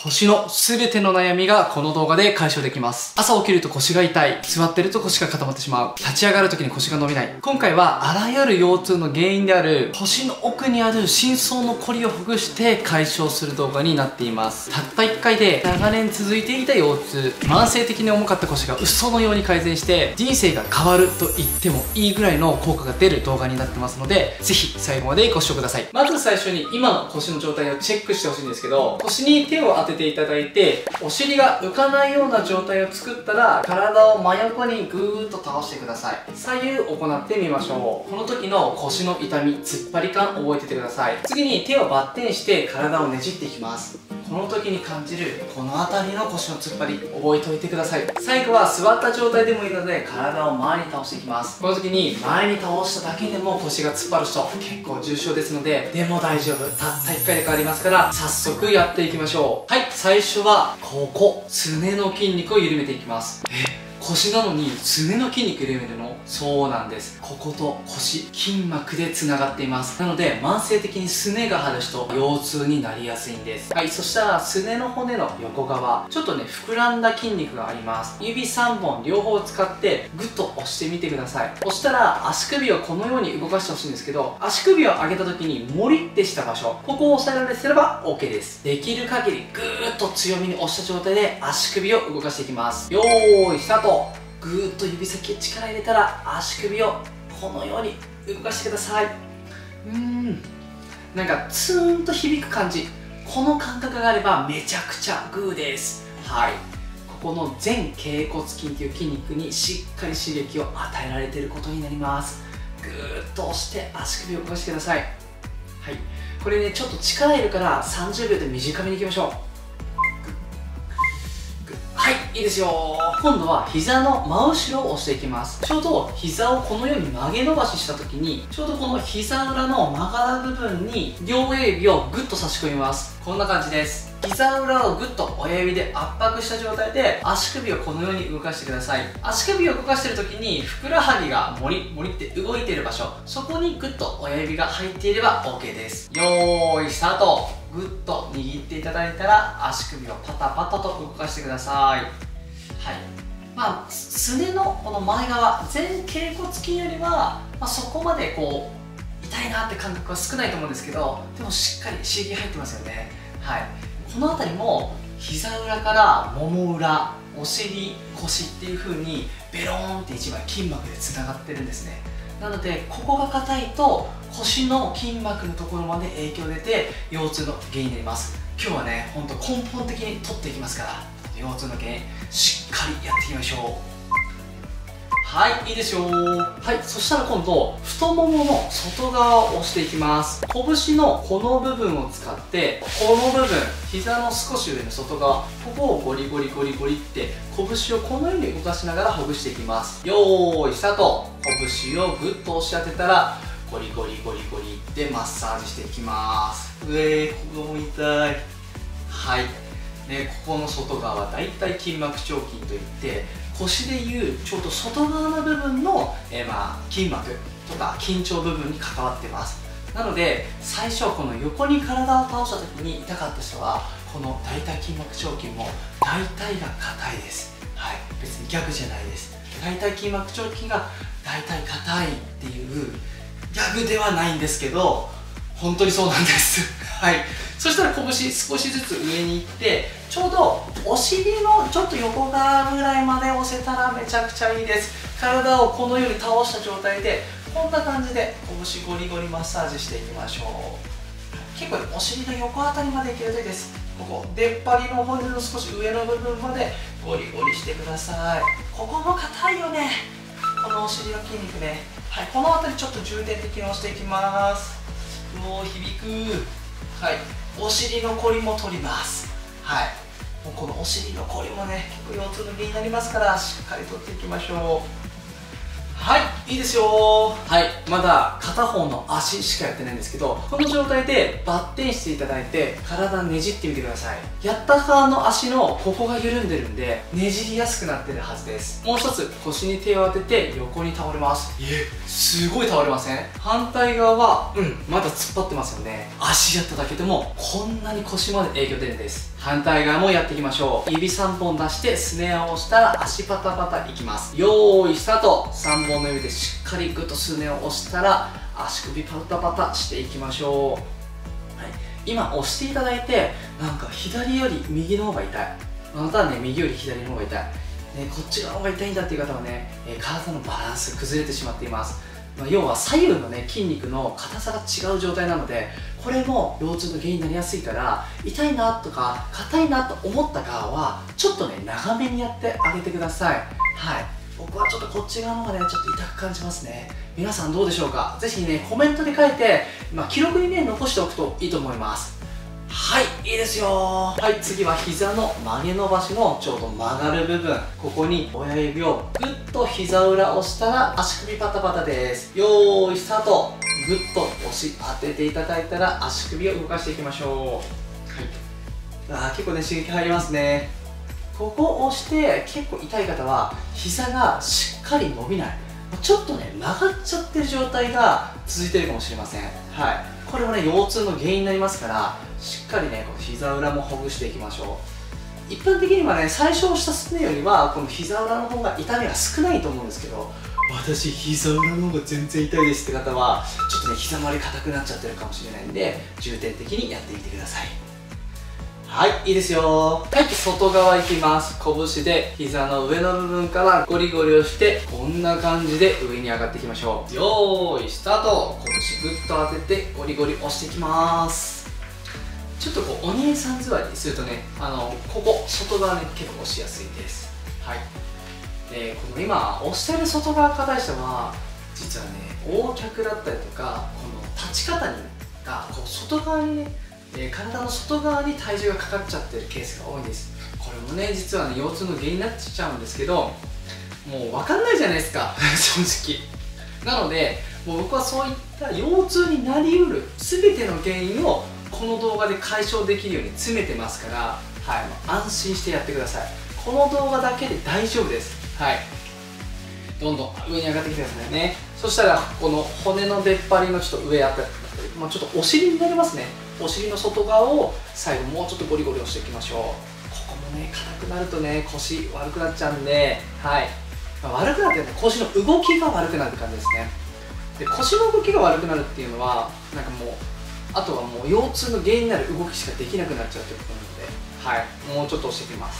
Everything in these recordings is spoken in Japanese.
腰の全ての悩みがこの動画で解消できます。朝起きると腰が痛い、座ってると腰が固まってしまう、立ち上がる時に腰が伸びない。今回はあらゆる腰痛の原因である腰の奥にある深層のコリをほぐして解消する動画になっています。たった1回で長年続いていた腰痛、慢性的に重かった腰が嘘のように改善して人生が変わると言ってもいいぐらいの効果が出る動画になってますので、ぜひ最後までご視聴ください。まず最初に今の腰の状態をチェックしてほしいんですけど、腰に手を当てていただいてお尻が浮かないような状態を作ったら体を真横にぐーっと倒してください。左右行ってみましょう。この時の腰の痛み、突っ張り感覚えててください。次に手をバッテンして体をねじっていきます。この時に感じるこの辺りの腰の突っ張り覚えておいてください。最後は座った状態でもいいので体を前に倒していきます。この時に前に倒しただけでも腰が突っ張る人結構重症ですので、でも大丈夫、たった1回で変わりますから早速やっていきましょう。はい、最初はここすねの筋肉を緩めていきます。腰なのにすねの筋肉緩めるの？そうなんです。ここと腰、筋膜でつながっています。なので慢性的にすねが張る人、腰痛になりやすいんです。はい、そしたらすねの骨の横側、ちょっとね膨らんだ筋肉があります。指3本両方使ってグッと押してみてください。押したら足首をこのように動かしてほしいんですけど、足首を上げた時にモリってした場所、ここを押さえられてれば OK です。できる限りぐーっと強めに押した状態で足首を動かしていきます。よーいスタート。ぐーっと指先力入れたら足首をこのように動かしてください。なんかツーンと響く感じ、この感覚があればめちゃくちゃグーです。はい、ここの前脛骨筋という筋肉にしっかり刺激を与えられていることになります。ぐーっと押して足首を動かしてください。はい、これねちょっと力いるから30秒で短めにいきましょう。はい、いいですよ。今度は膝の真後ろを押していきます。ちょうど膝をこのように曲げ伸ばしした時に、ちょうどこの膝裏の曲がる部分に両親指をグッと差し込みます。こんな感じです。膝裏をグッと親指で圧迫した状態で足首をこのように動かしてください。足首を動かしている時にふくらはぎがモリモリって動いている場所、そこにグッと親指が入っていれば OK です。よーいスタート。グッと握っていただいたら足首をパタパタと動かしてください。はい、まあすねのこの前側、前脛骨筋よりは、そこまでこう痛いなって感覚は少ないと思うんですけど、でもしっかり刺激入ってますよね。はい、この辺りも膝裏からもも裏、お尻、腰っていう風にベローンって一枚筋膜でつながってるんですね。なのでここが硬いと腰の筋膜のところまで影響出て腰痛の原因になります。今日はねほんと根本的に取っていきますから、腰痛の原因しっかりやっていきましょう。はい、いいですよ。はい、そしたら今度太ももの外側を押していきます。拳のこの部分を使ってこの部分、膝の少し上の外側、ここをゴリゴリゴリゴリって拳をこのように動かしながらほぐしていきます。よーいスタート。拳をグッと押し当てたらゴリゴリゴリゴリってマッサージしていきます。ここも痛い。はい、ここの外側はだいたい筋膜腸筋といって、腰でいうちょうど外側の部分の、筋膜とか緊張部分に関わってます。なので最初この横に体を倒した時に痛かった人はこの大腿筋膜腸筋も大腿が硬いです。はい、別に逆じゃないです。大腿筋膜腸筋が大腿硬いっていうギャグではないんですけど、本当にそうなんですはい、そしたら拳少しずつ上に行って、ちょうどお尻のちょっと横側ぐらいまで押せたらめちゃくちゃいいです。体をこのように倒した状態でこんな感じで拳ゴリゴリマッサージしていきましょう。結構お尻の横あたりまでいけるといいです。ここ出っ張りの骨の少し上の部分までゴリゴリしてください。ここも硬いよね、このお尻の筋肉ね。はい、この辺りちょっと重点的に押していきます。もう響く。はい、お尻のコリも取ります。はい、もうこのお尻のコリもね結構腰痛の原因になりますから、しっかり取っていきましょう。はい、いいですよ。はい、まだ片方の足しかやってないんですけど、この状態でバッテンしていただいて体ねじってみてください。やった側の足のここが緩んでるんでねじりやすくなってるはずです。もう一つ腰に手を当てて横に倒れます。すごい倒れません？反対側はまだ突っ張ってますよね。足やっただけでもこんなに腰まで影響出るんです。 反対側もやっていきましょう。指3本出してスネアを押したら足パタパタいきます。よーいスタート。3本の指でしっかりグッとスネアを押したら足首パタパタしていきましょう。はい、今押していただいてなんか左より右の方が痛い、またはね右より左の方が痛い、こっち側の方が痛いんだっていう方はね、体のバランス崩れてしまっています。要は左右のね筋肉の硬さが違う状態なので、これも腰痛の原因になりやすいから、痛いなとか硬いなと思った側はちょっとね長めにやってあげてください。はい、僕はちょっとこっち側の方がねちょっと痛く感じますね。皆さんどうでしょうか。ぜひねコメントで書いて、記録にね残しておくといいと思います。はい、いいですよ。はい、次は膝の曲げ伸ばしのちょうど曲がる部分、ここに親指をグッと膝裏押したら足首パタパタです。よーいスタート。グッと押し当てていただいたら足首を動かしていきましょう。はい、結構ね刺激入りますね。ここを押して結構痛い方は膝がしっかり伸びない、ちょっとね曲がっちゃってる状態が続いてるかもしれません。はい、これもね腰痛の原因になりますから、しっかりねこの膝裏もほぐしていきましょう。一般的にはね最初押したスネよりはこの膝裏の方が痛みが少ないと思うんですけど、私膝裏の方が全然痛いですって方はちょっとね膝周り硬くなっちゃってるかもしれないんで、重点的にやってみてください。はい、いいですよ。はい、外側いきます。拳で膝の上の部分からゴリゴリをしてこんな感じで上に上がっていきましょう。よーいスタート。拳グッと当ててゴリゴリ押していきます。ちょっとこうお姉さん座りにするとね、ここ外側ね結構押しやすいです。はい、この今押してる外側硬い人は実はね横脚だったりとかこの立ち方がこう外側にね、体の外側に体重がかかっちゃってるケースが多いんです。これもね実はね腰痛の原因になっちゃうんですけど、もう分かんないじゃないですか正直。なのでもう僕はそういった腰痛になりうる全ての原因をこの動画で解消できるように詰めてますから、はい、安心してやってください。この動画だけで大丈夫です。はい、どんどん上に上がってきてくださいね。そしたらこの骨の出っ張りのちょっと上あたり、ちょっとお尻になりますね。お尻の外側を最後もうちょっとゴリゴリ押していきましょう。ここもね硬くなるとね腰悪くなっちゃうんで、はい、悪くなってね腰の動きが悪くなる感じですね。で腰の動きが悪くなるっていうのはなんかもうあとはもう腰痛の原因になる動きしかできなくなっちゃうということなので、はい、もうちょっと押していきます。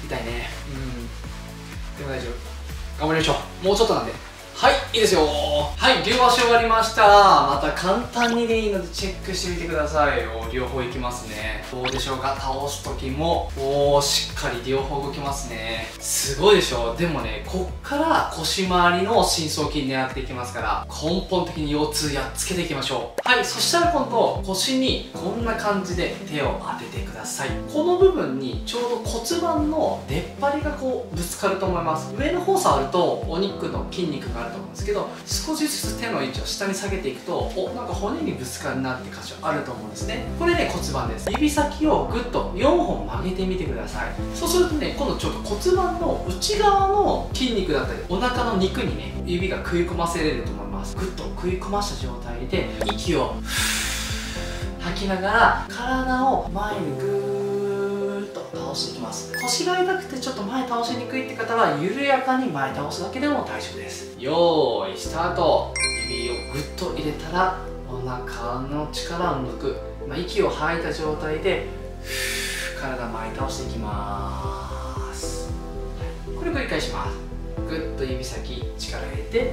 痛いね。でも大丈夫、頑張りましょう。もうちょっとなんで。はい、いいですよ。はい、両足終わりました。また簡単にでいいのでチェックしてみてくださいよ。両方いきますね。どうでしょうか。倒す時もしっかり両方動きますね。すごいでしょ。でもねこっから腰回りの深層筋狙っていきますから、根本的に腰痛やっつけていきましょう。はい、そしたら今度腰にこんな感じで手を当ててください。この部分にちょうど骨盤の出っ張りがこうぶつかると思います。上の方触るとお肉の筋肉があると思うんですけど、少しずつ手の位置を下に下げていくとなんか骨にぶつかるなって箇所あると思うんですね。これね骨盤です。指先をぐっと4本曲げてみてください。そうするとね今度ちょっと骨盤の内側の筋肉だったりお腹の肉にね指が食い込ませれると思います。ぐっと食い込ました状態で息を吐きながら体を前にぐーっと倒していきます。腰が痛くてちょっと前倒しにくいって方は緩やかに前倒すだけでも大丈夫です。よーいスタート。指をぐっと入れたらお腹の力を抜く、息を吐いた状態で体前に倒していきます。これ繰り返します。ぐっと指先力入れて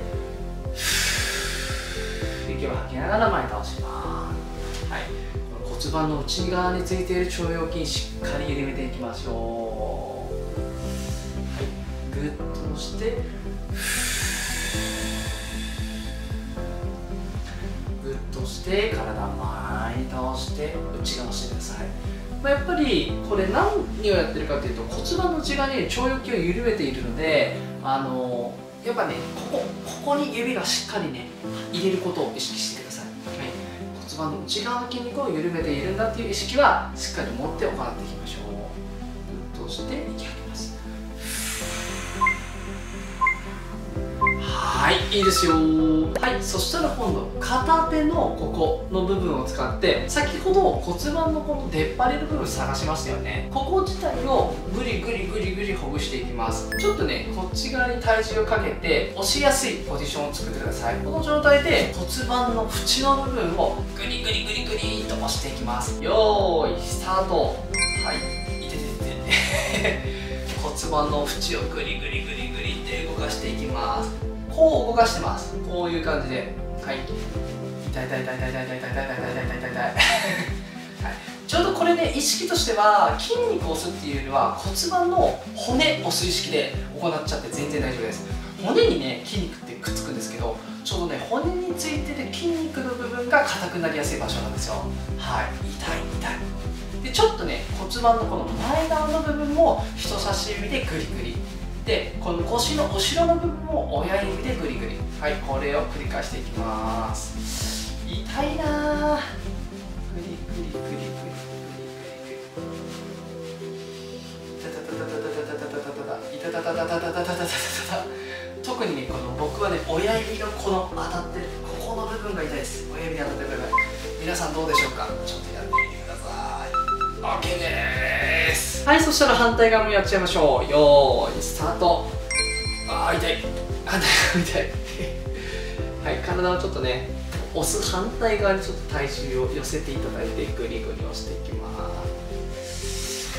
息を吐きながら前に倒します。はい、骨盤の内側についている腸腰筋しっかり緩めていきましょう。はい、ぐっと押してグッとして体前に倒して内側してください。やっぱりこれ何をやってるかというと骨盤の内側に腸腰筋を緩めているので、やっぱねここに指がしっかりね入れることを意識してください。はい、骨盤の内側の筋肉を緩めているんだっていう意識はしっかり持って行っていきましょう。グッとして息吐きます。はい、いいですよ。 はい、そしたら今度片手のここの部分を使って先ほど骨盤のこの出っ張りの部分探しましたよね。ここ自体をグリグリグリグリほぐしていきます。ちょっとねこっち側に体重をかけて押しやすいポジションを作ってください。この状態で骨盤の縁の部分をグリグリグリグリと押していきます。よーいスタート。はい、いててて骨盤の縁をグリグリグリグリって動かしていきます。こう動かしてます。こういう感じで、はい、痛い痛い痛い痛い痛い痛い痛い痛い痛い痛い痛い痛い痛いちょうどこれね、意識としては筋肉を押すっていうよりは骨盤の骨を押す意識で行っちゃって全然大丈夫です。骨にね筋肉ってくっつくんですけど、ちょうどね骨についてる筋肉の部分が硬くなりやすい場所なんですよ。はい、痛い痛いで、ちょっとね骨盤のこの前側の部分も人差し指でグリグリで、この腰の後ろの部分も親指でグリグリ。はい、これを繰り返していきます。痛いなー。グリグリグリグリグリグリ。いたたたたたたたたたたたた。特にねこの僕はね親指のこの当たってるここの部分が痛いです。親指に当たってる部分。皆さんどうでしょうか。ちょっとやってみてください。 OK です。はい、そしたら反対側もやっちゃいましょう。よーいスタート。あー痛い、反対側痛いはい、体をちょっとね押す反対側にちょっと体重を寄せていただいてグリグリ押していきます。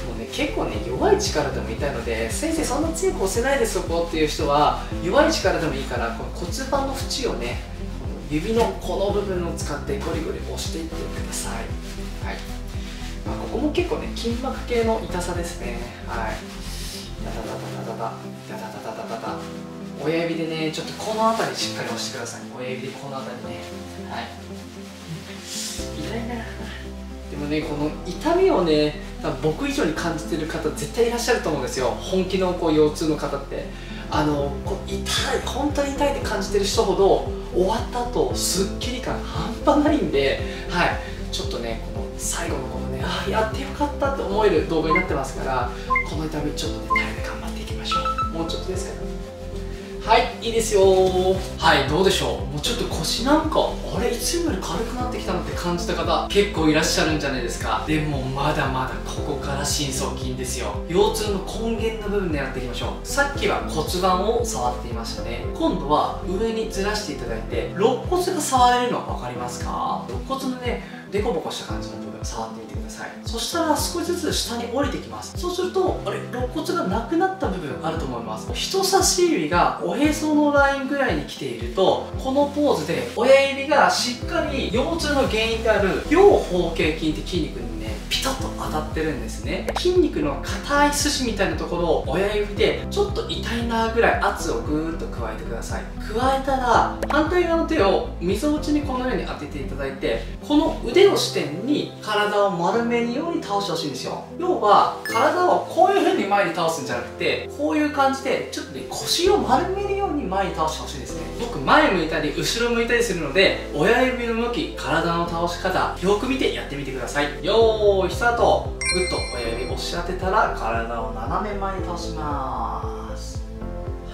もうね結構ね弱い力でも痛いので、先生そんな強く押せないですそこっていう人は弱い力でもいいからこの骨盤の縁をね指のこの部分を使ってゴリゴリ押していってください。はい、まあ、ここも結構ね筋膜系の痛さですね。はい、タタタタタタタタタタタタタ、親指でねちょっとこの辺りしっかり押してください。親指でこの辺りね。はい、痛いな。でもねこの痛みをね多分僕以上に感じてる方絶対いらっしゃると思うんですよ。本気のこう腰痛の方ってこう痛い、本当に痛いって感じてる人ほど終わった後すっきり感半端ないんで、はい、ちょっとねこの最後のこのねやってよかったって思える動画になってますから、この痛みちょっとね耐えて頑張っていきましょう。もうちょっとですから。はい、いいですよー。はい、どうでしょう。もうちょっと腰なんかあれいつもより軽くなってきたなって感じた方結構いらっしゃるんじゃないですか。でもまだまだここから深層筋ですよ。腰痛の根源の部分でやっていきましょう。さっきは骨盤を触っていましたね。今度は上にずらしていただいて肋骨が触れるの分かりますか。肋骨のねデコボコした感じの部分触ってみてください。そしたら少しずつ下に降りてきます。そうするとあれ肋骨がなくなった部分あると思います。人差し指がおへそのラインぐらいに来ているとこのポーズで親指がしっかり腰痛の原因である両方形筋って筋肉にねピタッと当たってるんですね。筋肉の硬い筋みたいなところを親指でちょっと痛いなぐらい圧をぐーっと加えてください。加えたら反対側の手をみぞおちにこのように当てていただいて、この腕を支点に体を丸めるように倒してほしいんですよ。要は体をこういう風に前に倒すんじゃなくてこういう感じでちょっとね腰を丸めるように前に倒してほしいですね。僕前向いたり後ろ向いたりするので親指の向き、体の倒し方よく見てやってみてください。よーいスタート。グッと親指押し当てたら体を斜め前に倒します。はい、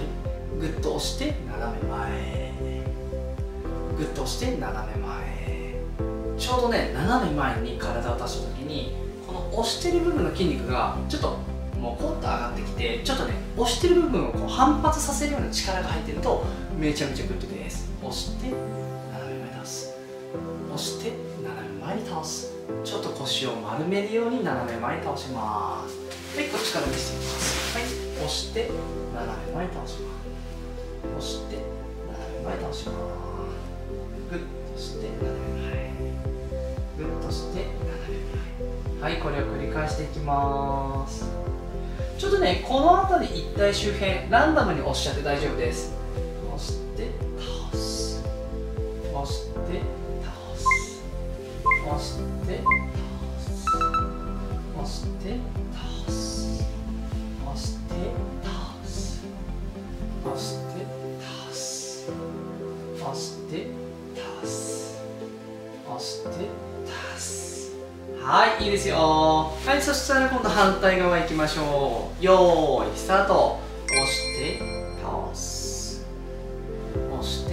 グッと押して斜め前、グッと押して斜め前。ちょうどね斜め前に体を倒した時にこの押してる部分の筋肉がちょっともうポッと上がってきて、ちょっとね押してる部分をこう反発させるような力が入ってるとめちゃめちゃグッドです。押して斜め前に倒す、押して斜め前に倒す。ちょっと腰を丸めるように斜め前に倒します。はい、こっちから見せていきます。はい、押して斜め前に倒します。押して斜め前に倒します。グッとして斜め前、グッとして斜め前。はい、これを繰り返していきます。ちょっとねこの辺り一帯周辺ランダムに押しちゃって大丈夫です。押して倒す、押して倒す、押して倒す、押して倒す、押して倒す、押して倒す、押して倒す、押して倒す。はい、いいですよ。はい、そしたら今度反対側行きましょう。よーいスタート。押して倒す、押して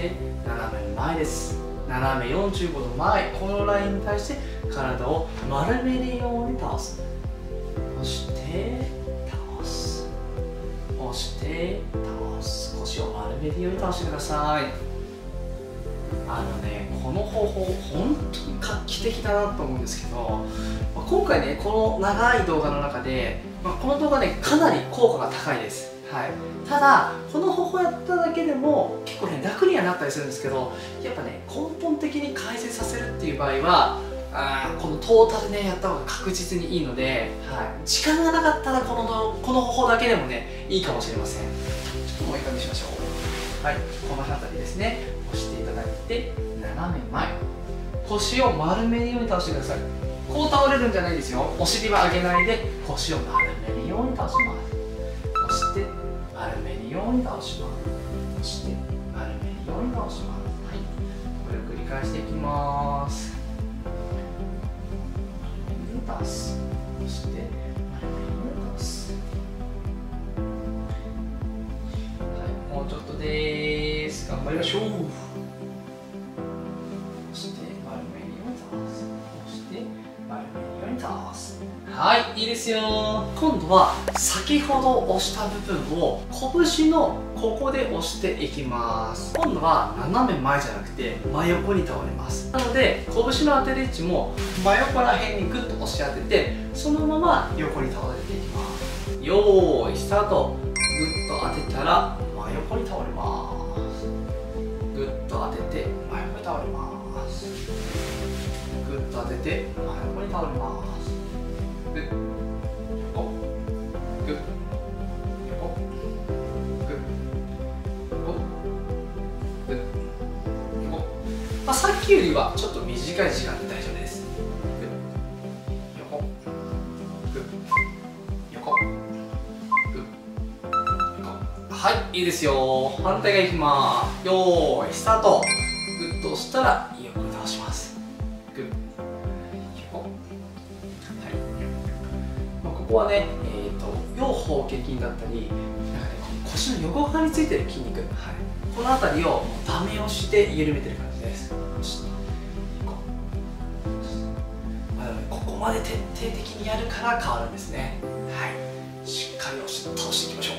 して斜め前です。斜め45度前、このラインに対して体を丸めるように倒す。押して倒す、押して倒す。腰を丸めるように倒してください。この方法本当に画期的だなと思うんですけど、今回ねこの長い動画の中で、この動画ねかなり効果が高いです。はい、ただこの方法やっただけでも結構ね楽にはなったりするんですけど、やっぱね根本的に改善させるっていう場合はこのトータルねやった方が確実にいいので、時間がなかったらこの方法だけでもねいいかもしれません。ちょっともう一回見しましょう。はい、この辺りですね、押していただいて斜め前、腰を丸めるように倒してください。こう倒れるんじゃないですよ。お尻は上げないで腰を丸めるように倒します。押して丸めるように倒します。押して丸めるように倒します。はい、これを繰り返していきます。丸めるように倒す、そして丸めるように倒す。はい、もうちょっとです。頑張りましょう。押して丸めるように倒す、押して丸めるように倒す。はい、いいですよ。今度は先ほど押した部分を拳のここで押していきます。今度は斜め前じゃなくて真横に倒れます。なので拳の当てる位置も真横ら辺にグッと押し当てて、そのまま横に倒れていきます。よーいスタート。グッと当てたら真横に倒れます。グッと当てて真横に倒れます。グッと当てて真横に倒れます。グッ、横、グッ、横、グッ、横、グッ、横。さっきよりはちょっと短い時間で大丈夫です。グッ、横、グッ、横、グッ、横。はい、いいですよ。反対側いきます。よーい、スタート。グッと押したら横に倒します。グッ、横。ここはね、腰方形筋だったり、腰の横側についてる筋肉、この辺りをダメ押しで緩めてる感じです。ここまで徹底的にやるから変わるんですね。はい、しっかり押し倒していきましょう。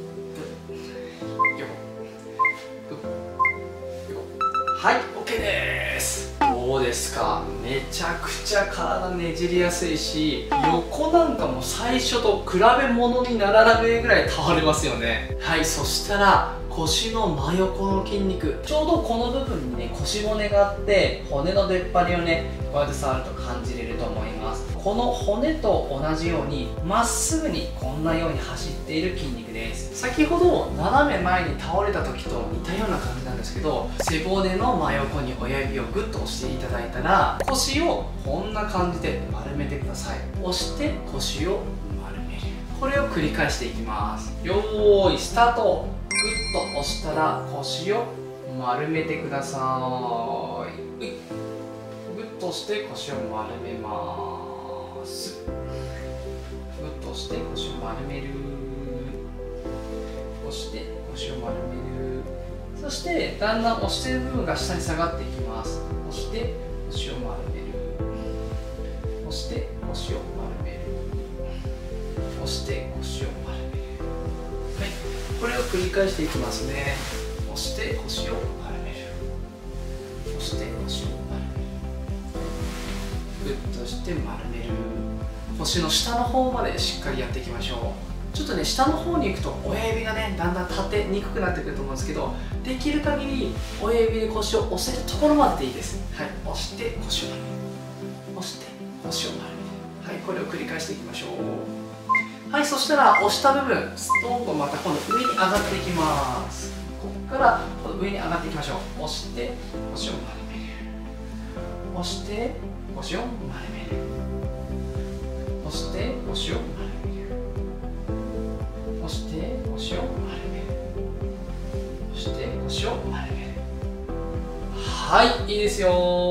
はい、OK です。どうですか？めちゃくちゃ体ねじりやすいし、横なんかも最初と比べ物にならないぐらい倒れますよね。はい、そしたら腰の真横の筋肉、ちょうどこの部分にね腰骨があって、骨の出っ張りをねこうやって触ると感じれると思います。この骨と同じようにまっすぐにこんなように走っている筋肉です。先ほど斜め前に倒れた時と似たような感じなんですけど、背骨の真横に親指をグッと押していただいたら、腰をこんな感じで丸めてください。押して腰を丸める。これを繰り返していきます。よーいスタート。グッと押したら腰を丸めてください。グッと押して腰を丸めます。グッと押して腰を丸める。押して腰を丸める。そしてだんだん押している部分が下に下がっていきます。押して腰を丸める。押して腰を丸める。押して腰を丸める。はい、これを繰り返していきますね。押して腰を丸める。押して腰を丸める。グッとして丸める。腰の下の方までしっかりやっていきましょう。ちょっとね下の方に行くと親指がねだんだん立てにくくなってくると思うんですけど、できる限り親指で腰を押せるところまででいいです。はい、押して腰を丸める。押して腰を丸める。はい、これを繰り返していきましょう。はい、そしたら押した部分ストンとまた今度上に上がっていきます。ここから今度上に上がっていきましょう。押して腰を丸める。押して腰を丸める。押して腰を丸める。押して腰を丸める。押して腰を丸める。はい、いいですよ。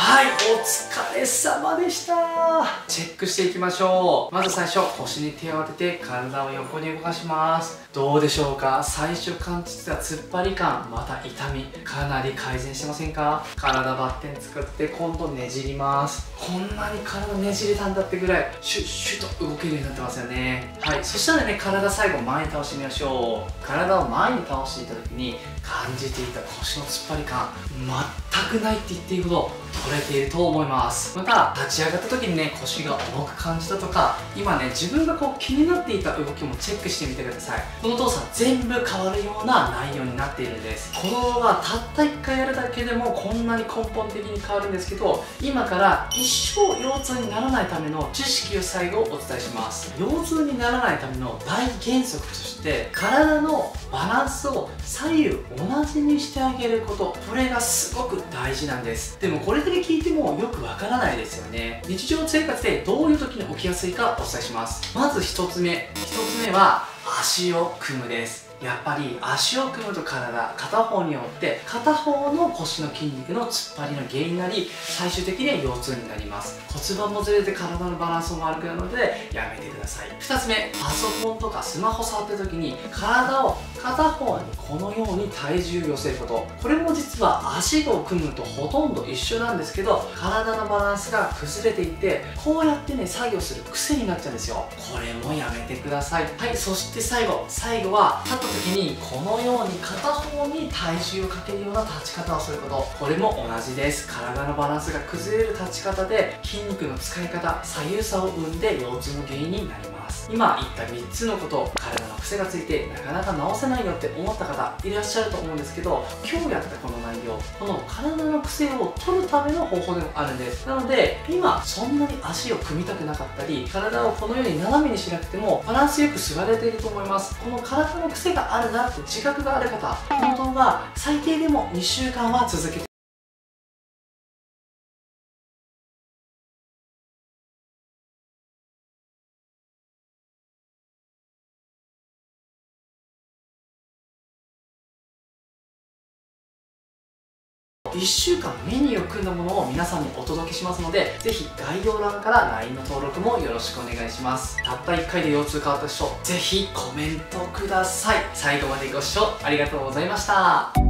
はい、お疲れ様でした。チェックしていきましょう。まず最初、腰に手を当てて体を横に動かします。どうでしょうか？最初感じてた突っ張り感、また痛み、かなり改善してませんか？体バッテン作って今度ねじります。こんなに体ねじれたんだってぐらいシュッシュッと動けるようになってますよね。はい、そしたらね、体最後前に倒してみましょう。体を前に倒していた時に感じていた腰の突っ張り感、全くないって言っていいほど取れていると思います。また立ち上がった時にね、腰が重く感じたとか、今ね自分がこう気になっていた動きもチェックしてみてください。この動作全部変わるような内容になっているんです。この動画たった1回やるだけでもこんなに根本的に変わるんですけど、今から一生腰痛にならないための知識を最後お伝えします。腰痛にならないための大原則として、体のバランスを左右同じにしてあげること、これがすごく大事なんです。でもこれだけ聞いてもよくわからないですよね。日常生活でどういう時に起きやすいかお伝えします。まず1つ目は足を組むです。やっぱり足を組むと片方によって片方の腰の筋肉の突っ張りの原因になり、最終的には腰痛になります。骨盤もずれて体のバランスも悪くなるのでやめてください。2つ目、パソコンとかスマホ触ってる時に体を片方にこのように体重を寄せること、これも実は足を組むとほとんど一緒なんですけど、体のバランスが崩れていってこうやってね作業する癖になっちゃうんですよ。これもやめてください。はい、そして最後は立った時にこのように片方に体重をかけるような立ち方をすること、これも同じです。体のバランスが崩れる立ち方で筋肉の使い方、左右差を生んで腰痛の原因になります。今言った3つのこと、体の癖がついてなかなか直せないよって思った方いらっしゃると思うんですけど、今日やったこの内容、この体の癖を取るための方法でもあるんです。なので今そんなに足を組みたくなかったり、体をこのように斜めにしなくてもバランスよく座れていると思います。この体の癖があるなって自覚がある方、この動画最低でも2週間は続けて1週間メニューを組んだものを皆さんにお届けしますので、ぜひ概要欄から LINE の登録もよろしくお願いします。たった1回で腰痛変わった人、ぜひコメントください。最後までご視聴ありがとうございました。